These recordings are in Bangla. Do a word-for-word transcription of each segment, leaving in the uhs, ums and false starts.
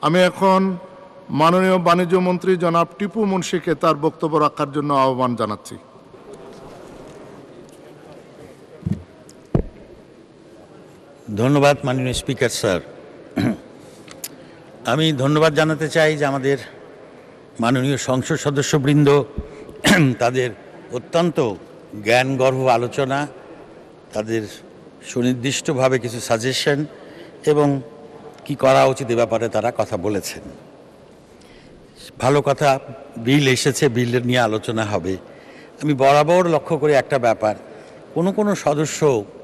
আমি এখন মাননীয় বাণিজ্য মন্ত্রী জনাব টিপু মুন্সিকে তার বক্তব্য রাখার জন্য আহ্বান জানাচ্ছি। ধন্যবাদ মাননীয় স্পিকার স্যার। আমি ধন্যবাদ জানাতে চাই যে আমাদের মাননীয় সংসদ সদস্যবৃন্দ তাদের অত্যন্ত জ্ঞানগর্ভ আলোচনা, তাদের সুনির্দিষ্টভাবে কিছু সাজেশন এবং কি করা উচিত এ ব্যাপারে তারা কথা বলেছেন। ভালো কথা, বিল এসেছে, বিল নিয়ে আলোচনা হবে। আমি বরাবর লক্ষ্য করি একটা ব্যাপার, কোনো কোনো সদস্য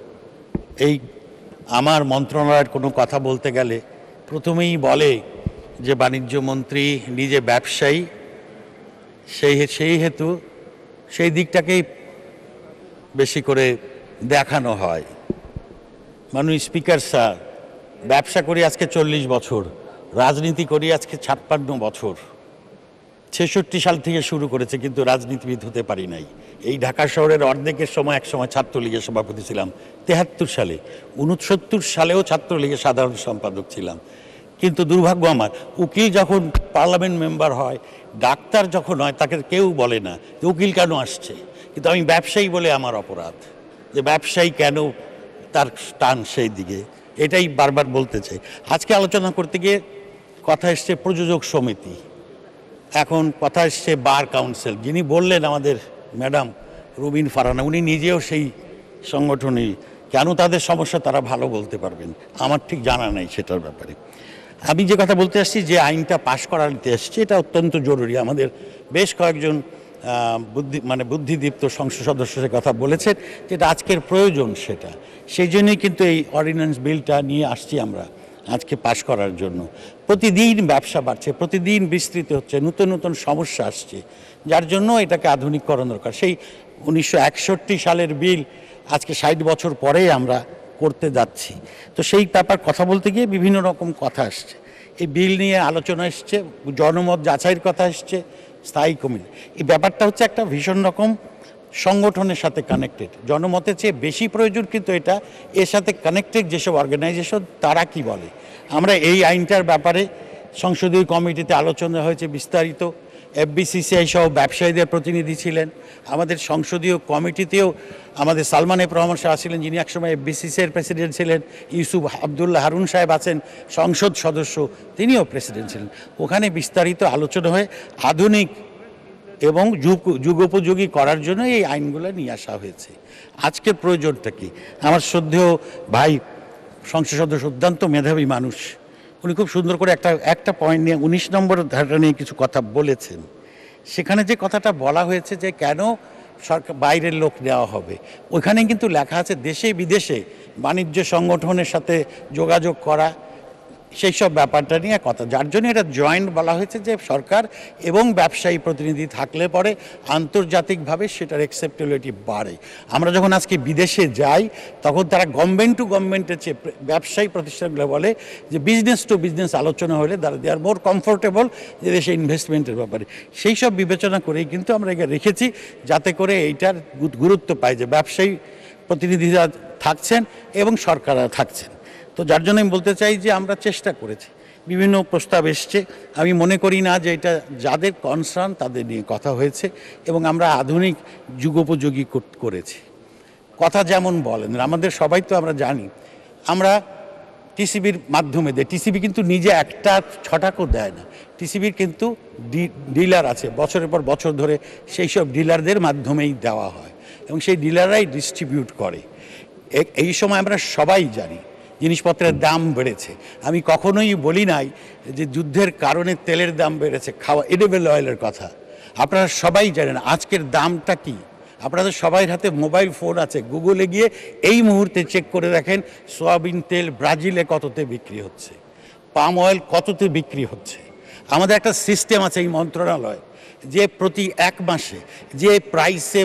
এই আমার মন্ত্রণালয়ের কোনো কথা বলতে গেলে প্রথমেই বলে যে বাণিজ্য মন্ত্রী নিজে ব্যবসায়ী, সেই সেই হেতু সেই দিকটাকেই বেশি করে দেখানো হয়। মাননীয় স্পিকার স্যার, ব্যবসা করি আজকে চল্লিশ বছর, রাজনীতি করি আজকে ছাপ্পান্ন বছর। ছেষট্টি সাল থেকে শুরু করেছে, কিন্তু রাজনীতিবিদ হতে পারি নাই। এই ঢাকা শহরের অর্ধেকের সময় এক সময় ছাত্রলীগের সভাপতি ছিলাম, তেহাত্তর সালে। উনসত্তর সালেও ছাত্রলীগের সাধারণ সম্পাদক ছিলাম। কিন্তু দুর্ভাগ্য আমার, উকিল যখন পার্লামেন্ট মেম্বার হয়, ডাক্তার যখন হয়, তাকে কেউ বলে না যে উকিল কেন আসছে। কিন্তু আমি ব্যবসায়ী বলে আমার অপরাধ, যে ব্যবসায়ী কেন তার টান সেই দিকে, এটাই বারবার বলতে চাই। আজকে আলোচনা করতে গিয়ে কথা এসছে প্রযোজক সমিতি, এখন কথা এসছে বার কাউন্সিল। যিনি বললেন আমাদের ম্যাডাম রুবিন ফারহানা, উনি নিজেও সেই সংগঠনই। কেন তাদের সমস্যা তারা ভালো বলতে পারবেন, আমার ঠিক জানা নেই সেটার ব্যাপারে। আমি যে কথা বলতে আসছি, যে আইনটা পাশ করাতে এসছে, এটা অত্যন্ত জরুরি। আমাদের বেশ কয়েকজন বুদ্ধি মানে বুদ্ধিদীপ্ত সংসদ সদস্য সে কথা বলেছেন, যেটা আজকের প্রয়োজন সেটা। সেই জন্যই কিন্তু এই অর্ডিন্যান্স বিলটা নিয়ে আসছি আমরা আজকে পাশ করার জন্য। প্রতিদিন ব্যবসা বাড়ছে, প্রতিদিন বিস্তৃত হচ্ছে, নতুন নতুন সমস্যা আসছে, যার জন্য এটাকে আধুনিকরণ দরকার। সেই উনিশশো একষট্টি সালের বিল আজকে ষাট বছর পরে আমরা করতে যাচ্ছি। তো সেই ব্যাপার কথা বলতে গিয়ে বিভিন্ন রকম কথা আসছে। এই বিল নিয়ে আলোচনা এসছে, জনমত যাচাইয়ের কথা এসছে, স্থায়ী কমিটি। এই ব্যাপারটা হচ্ছে একটা ভীষণ রকম সংগঠনের সাথে কানেক্টেড। জনমতের চেয়ে বেশি প্রয়োজন কিন্তু এটা এর সাথে কানেক্টেড যেসব অর্গানাইজেশন, তারা কি বলে। আমরা এই আইনটার ব্যাপারে সংসদীয় কমিটিতে আলোচনা হয়েছে বিস্তারিত। এফবিসিসিআই সহ ব্যবসায়ীদের প্রতিনিধি ছিলেন। আমাদের সংসদীয় কমিটিতেও আমাদের সালমান এফ রহমান সাহেব ছিলেন, যিনি একসময় এফবিসিসিআইয়ের প্রেসিডেন্ট ছিলেন। ইউসুফ আবদুল্লাহ হারুন সাহেব আছেন, সংসদ সদস্য, তিনিও প্রেসিডেন্ট ছিলেন। ওখানে বিস্তারিত আলোচনা হয়ে আধুনিক এবং যুগ যুগোপযোগী করার জন্য এই আইনগুলো নিয়ে আসা হয়েছে। আজকের প্রয়োজনটা কি? আমার শ্রদ্ধেয় ভাই সংসদ সদস্য অত্যন্ত মেধাবী মানুষ, উনি খুব সুন্দর করে একটা একটা পয়েন্ট নিয়ে উনিশ নম্বর ধারাটা নিয়ে কিছু কথা বলেছেন। সেখানে যে কথাটা বলা হয়েছে যে কেন সরকার বাইরের লোক নেওয়া হবে, ওইখানে কিন্তু লেখা আছে দেশে বিদেশে বাণিজ্য সংগঠনের সাথে যোগাযোগ করা, সেই সব ব্যাপারটা নিয়ে কথা। যার জন্য এটা জয়েন্ট বলা হয়েছে, যে সরকার এবং ব্যবসায়ী প্রতিনিধি থাকলে পরে আন্তর্জাতিকভাবে সেটার অ্যাকসেপ্টেবিলিটি বাড়ে। আমরা যখন আজকে বিদেশে যাই, তখন তারা গভর্নমেন্ট টু গভর্নমেন্টের চেয়ে ব্যবসায়ী প্রতিষ্ঠানগুলো বলে যে বিজনেস টু বিজনেস আলোচনা হলে তারা দে আর মোর কমফোর্টেবল যে দেশে ইনভেস্টমেন্টের ব্যাপারে। সেই সব বিবেচনা করেই কিন্তু আমরা এখানে রেখেছি, যাতে করে এইটার গুরুত্ব পায় যে ব্যবসায়ী প্রতিনিধিরা থাকছেন এবং সরকাররা থাকছেন। তো যার জন্য আমি বলতে চাই যে আমরা চেষ্টা করেছি, বিভিন্ন প্রস্তাব এসছে। আমি মনে করি না যে এটা যাদের কনসার্ন তাদের নিয়ে কথা হয়েছে এবং আমরা আধুনিক যুগোপযোগী করেছি। কথা যেমন বলেন, আমাদের সবাই তো আমরা জানি, আমরা টিসিবির মাধ্যমে দেয়। টিসিবি কিন্তু নিজে একটা ছটাকও দেয় না, টিসিবির কিন্তু ডিলার আছে, বছরের পর বছর ধরে সেই সব ডিলারদের মাধ্যমেই দেওয়া হয় এবং সেই ডিলাররাই ডিস্ট্রিবিউট করে। এই সময় আমরা সবাই জানি জিনিসপত্রের দাম বেড়েছে। আমি কখনোই বলি নাই যে যুদ্ধের কারণে তেলের দাম বেড়েছে, খাওয়া এডিবল অয়েলের কথা। আপনারা সবাই জানেন আজকের দামটা কি। আপনাদের সবাই হাতে মোবাইল ফোন আছে, গুগলে গিয়ে এই মুহূর্তে চেক করে দেখেন সয়াবিন তেল ব্রাজিলে কততে বিক্রি হচ্ছে, পাম অয়েল কততে বিক্রি হচ্ছে। আমাদের একটা সিস্টেম আছে এই মন্ত্রণালয়, যে প্রতি এক মাসে যে প্রাইসে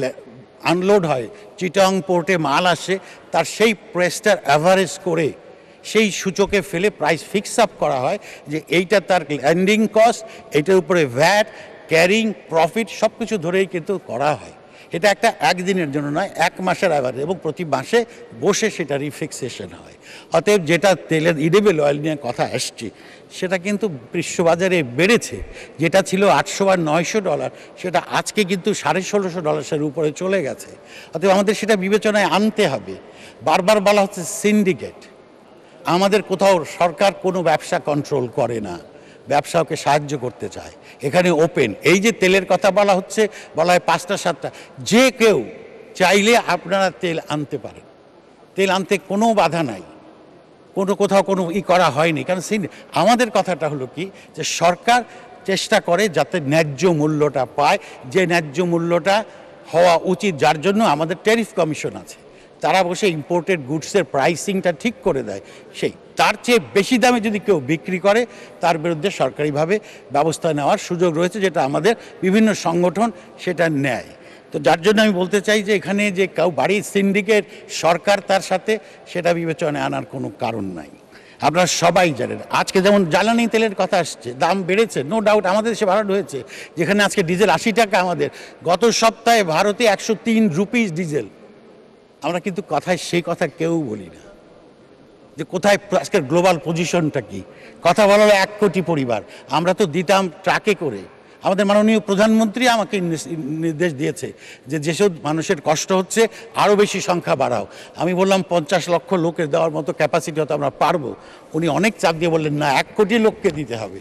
আনলোড হয়, চিটাং পোর্টে মাল আসে, তার সেই প্রাইসটার অ্যাভারেজ করে সেই সূচকে ফেলে প্রাইস ফিক্স আপ করা হয় যে এইটা তার ল্যান্ডিং কস্ট, এইটার উপরে ভ্যাট, ক্যারিং, প্রফিট সব কিছু ধরেই কিন্তু করা হয়। এটা একটা একদিনের জন্য নয়, এক মাসের অ্যাভারেজ, এবং প্রতি মাসে বসে সেটা রিফিক্সেশন হয়। অতএব যেটা তেলের ইডিবল অয়েল নিয়ে কথা আসছে, সেটা কিন্তু বিশ্ববাজারে বেড়েছে। যেটা ছিল আটশো বা নয়শো ডলার সেটা আজকে কিন্তু সাড়ে ষোলোশো ডলারের উপরে চলে গেছে। অতএব আমাদের সেটা বিবেচনায় আনতে হবে। বারবার বলা হচ্ছে সিন্ডিকেট, আমাদের কোথাও সরকার কোনো ব্যবসা কন্ট্রোল করে না, ব্যবসাকে সাহায্য করতে চায়। এখানে ওপেন, এই যে তেলের কথা বলা হচ্ছে, বলা হয় পাঁচটা সাতটা, যে কেউ চাইলে আপনারা তেল আনতে পারেন, তেল আনতে কোনো বাধা নাই, কোনো কোথাও কোনো ই করা হয়নি। কারণ আমাদের কথাটা হলো কি, যে সরকার চেষ্টা করে যাতে ন্যায্য মূল্যটা পায়, যে ন্যায্য মূল্যটা হওয়া উচিত, যার জন্য আমাদের ট্যারিফ কমিশন আছে, তারা বসে ইম্পোর্টেড গুডসের প্রাইসিংটা ঠিক করে দেয়। সেই তার চেয়ে বেশি দামে যদি কেউ বিক্রি করে তার বিরুদ্ধে সরকারিভাবে ব্যবস্থা নেওয়ার সুযোগ রয়েছে, যেটা আমাদের বিভিন্ন সংগঠন সেটা নেয়। তো যার জন্য আমি বলতে চাই যে এখানে যে কেউ বাড়ির সিন্ডিকেট সরকার তার সাথে, সেটা বিবেচনায় আনার কোনো কারণ নাই। আপনারা সবাই জানেন আজকে যেমন জ্বালানি তেলের কথা আসছে, দাম বেড়েছে, নো ডাউট আমাদের দেশে বাড়ানো হয়েছে। যেখানে আজকে ডিজেল আশি টাকা, আমাদের গত সপ্তাহে ভারতে একশো তিন রুপিস ডিজেল। আমরা কিন্তু কথায় সেই কথা কেউ বলি না যে কোথায় আজকের গ্লোবাল পজিশনটা কি। কথা বলা হলো এক কোটি পরিবার, আমরা তো দিতাম ট্রাকে করে। আমাদের মাননীয় প্রধানমন্ত্রী আমাকে নির্দেশ দিয়েছে যে যেসব মানুষের কষ্ট হচ্ছে আরও বেশি সংখ্যা বাড়াও। আমি বললাম পঞ্চাশ লক্ষ লোকের দেওয়ার মতো ক্যাপাসিটি হয়তো আমরা পারবো। উনি অনেক চাপ দিয়ে বললেন না, এক কোটি লোককে দিতে হবে।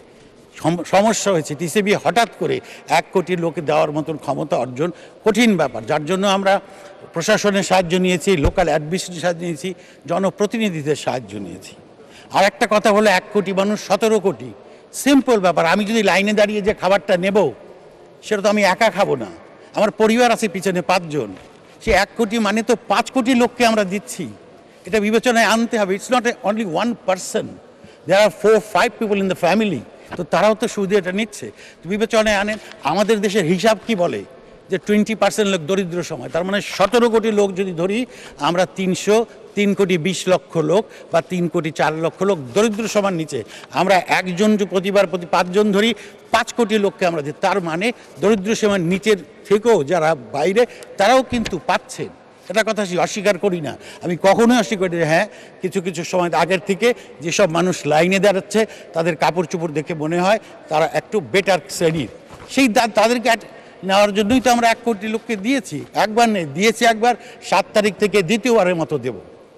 সমস্যা হয়েছে, টিসিবি হঠাৎ করে এক কোটি লোকে দেওয়ার মতন ক্ষমতা অর্জন কঠিন ব্যাপার, যার জন্য আমরা প্রশাসনের সাহায্য নিয়েছি, লোকাল অ্যাডমিনিস্ট্রেশনের সাহায্য নিয়েছি, জনপ্রতিনিধিদের সাহায্য নিয়েছি। আর একটা কথা হলো এক কোটি মানুষ সতেরো কোটি, সিম্পল ব্যাপার। আমি যদি লাইনে দাঁড়িয়ে যে খাবারটা নেব, সেটা তো আমি একা খাবো না, আমার পরিবার আছে পিছনে পাঁচজন। সে এক কোটি মানে তো পাঁচ কোটি লোককে আমরা দিচ্ছি, এটা বিবেচনায় আনতে হবে। It's not a only one person, there are four five people in the family, তো তারাও তো সুদে এটা নিচ্ছে। তো বিবেচনায় আনেন, আমাদের দেশের হিসাব কি বলে যে টোয়েন্টি পার্সেন্ট লোক দরিদ্র সমাজ, তার মানে সতেরো কোটি লোক যদি ধরি আমরা, তিনশো তিন কোটি বিশ লক্ষ লোক বা তিন কোটি চার লক্ষ লোক দরিদ্র সমান নিচে, আমরা একজন প্রতিবার প্রতি পাঁচজন ধরি, পাঁচ কোটি লোককে আমরা দিই। তার মানে দরিদ্র সীমার নিচের থেকেও যারা বাইরে, তারাও কিন্তু পাচ্ছেন। এটা কথা অস্বীকার করি না, আমি কখনোই অস্বীকার করি। হ্যাঁ, কিছু কিছু সময় আগের থেকে যেসব মানুষ লাইনে দাঁড়াচ্ছে তাদের কাপড় চোপড় দেখে মনে হয় তারা একটু বেটার শ্রেণীর, সেই তাদেরকে নেওয়ার জন্যই তো আমরা এক কোটি লোককে দিয়েছি। একবার নেই, দিয়েছি একবার, সাত তারিখ থেকে দ্বিতীয়বারের মতো দেব।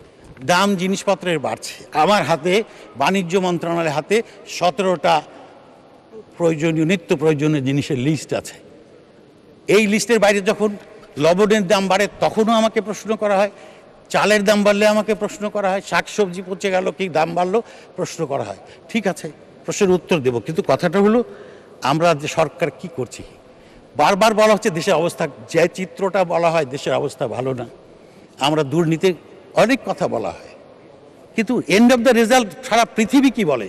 দাম জিনিসপত্রের বাড়ছে, আমার হাতে বাণিজ্য মন্ত্রণালয়ের হাতে সতেরোটা প্রয়োজনীয় নিত্য প্রয়োজনীয় জিনিসের লিস্ট আছে। এই লিস্টের বাইরে যখন লবণের দাম বাড়ে তখনও আমাকে প্রশ্ন করা হয়, চালের দাম বাড়লে আমাকে প্রশ্ন করা হয়, শাকসবজি পচে গেল কি দাম বাড়লো প্রশ্ন করা হয়। ঠিক আছে, প্রশ্নের উত্তর দেব, কিন্তু কথাটা হলো আমরা যে সরকার কি করছি। বারবার বলা হচ্ছে দেশের অবস্থা, যে চিত্রটা বলা হয় দেশের অবস্থা ভালো না, আমরা দুর্নীতির অনেক কথা বলা হয়, কিন্তু এন্ড অফ দ্য রেজাল্ট সারা পৃথিবী কি বলে।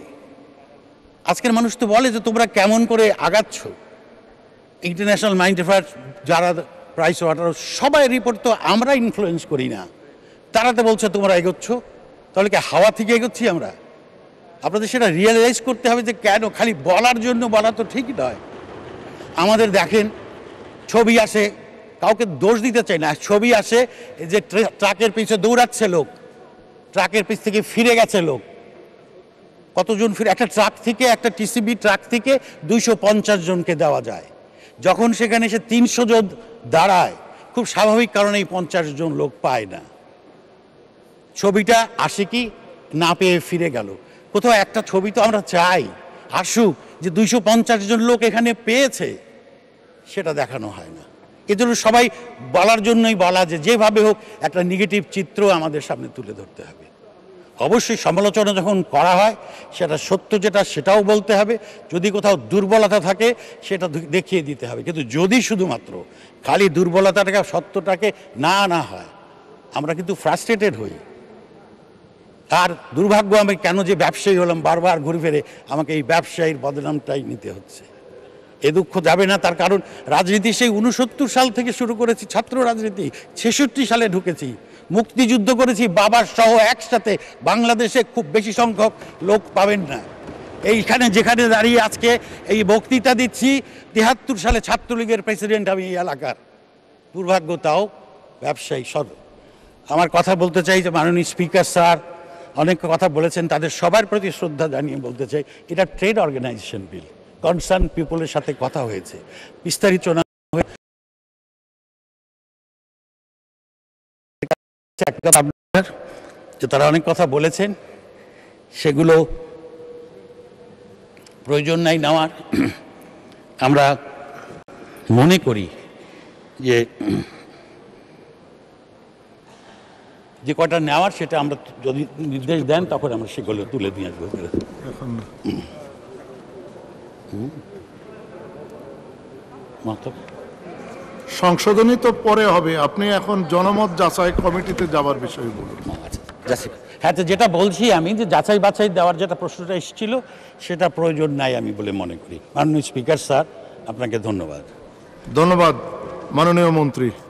আজকের মানুষ তো বলে যে তোমরা কেমন করে আগাচ্ছ। ইন্টারন্যাশনাল মাইন্ড অ্যাফেয়ার যারা প্রাইস ওয়াটার সবাই রিপোর্ট তো আমরা ইনফ্লুয়েন্স করি না, তারা তো বলছে তোমরা এগোচ্ছ, তাহলে কি হাওয়া থেকে এগোচ্ছি আমরা? আপনাদের সেটা রিয়েলাইজ করতে হবে যে কেন, খালি বলার জন্য বলা তো ঠিক নয়। আমাদের দেখেন ছবি আসে, কাউকে দোষ দিতে চাই না, ছবি আসে যে ট্রাকের পিছনে দৌড়াচ্ছে লোক, ট্রাকের পিছ থেকে ফিরে গেছে লোক, কতজন ফিরে, একটা ট্রাক থেকে, একটা টিসিবি ট্রাক থেকে দুইশো পঞ্চাশ জনকে দেওয়া যায়। যখন সেখানে এসে তিনশো জন দাঁড়ায়, খুব স্বাভাবিক কারণে এই পঞ্চাশ জন লোক পায় না। ছবিটা আসে কি না পেয়ে ফিরে গেল। কোথাও একটা ছবি তো আমরা চাই আসুক, যে দুইশো পঞ্চাশ জন লোক এখানে পেয়েছে, সেটা দেখানো হয় না। এজন্য সবাই বলার জন্যই বলা, যে যেভাবে হোক একটা নেগেটিভ চিত্র আমাদের সামনে তুলে ধরতে হবে। অবশ্যই সমালোচনা যখন করা হয় সেটা সত্য যেটা সেটাও বলতে হবে, যদি কোথাও দুর্বলতা থাকে সেটা দেখিয়ে দিতে হবে। কিন্তু যদি শুধুমাত্র খালি দুর্বলতাটাকে সত্যটাকে না না হয়, আমরা কিন্তু ফ্রাস্ট্রেটেড হই। আর দুর্ভাগ্য, আমি কেন যে ব্যবসায়ী হলাম, বারবার ঘুরে ফিরে আমাকে এই ব্যবসায়ীর বদনামটাই নিতে হচ্ছে। এ দুঃখ যাবে না, তার কারণ রাজনীতি সেই উনসত্তর সাল থেকে শুরু করেছি, ছাত্র রাজনীতি, ছেষট্টি সালে ঢুকেছি, মুক্তিযুদ্ধ করেছি বাবার সহ একসাথে। বাংলাদেশে খুব বেশি সংখ্যক লোক পাবেন না এইখানে যেখানে দাঁড়িয়ে আজকে এই বক্তৃতা দিচ্ছি। তিয়াত্তর সালে ছাত্রলীগের প্রেসিডেন্ট আমি এই এলাকার, দুর্ভাগ্য তাও ব্যবসায়ী। সদ আমার কথা বলতে চাই যে মাননীয় স্পিকার স্যার, অনেক কথা বলেছেন, তাদের সবার প্রতি শ্রদ্ধা জানিয়ে বলতে চাই এটা ট্রেড অর্গানাইজেশন বিল, কনসার্ন পিপলের সাথে কথা হয়েছে, বিস্তারিত না হয়ে যে তারা অনেক কথা বলেছেন, সেগুলো প্রয়োজন নাই নেওয়ার। আমরা মনে করি যে যে কটা নেওয়ার সেটা আমরা যদি নির্দেশ দেন তখন আমরা সেগুলো তুলে নিয়ে আসবো। এখন সংশোধনী তো পরে হবে, আপনি এখন জনমত যাচাই কমিটিতে যাবার বিষয় বলুন। হ্যাঁ, তো যেটা বলছি আমি যে যাচাই বাছাই দেওয়ার যেটা প্রশ্নটা এসেছিল সেটা প্রয়োজন নাই আমি বলে মনে করি। মাননীয় স্পিকার স্যার, আপনাকে ধন্যবাদ। ধন্যবাদ মাননীয় মন্ত্রী।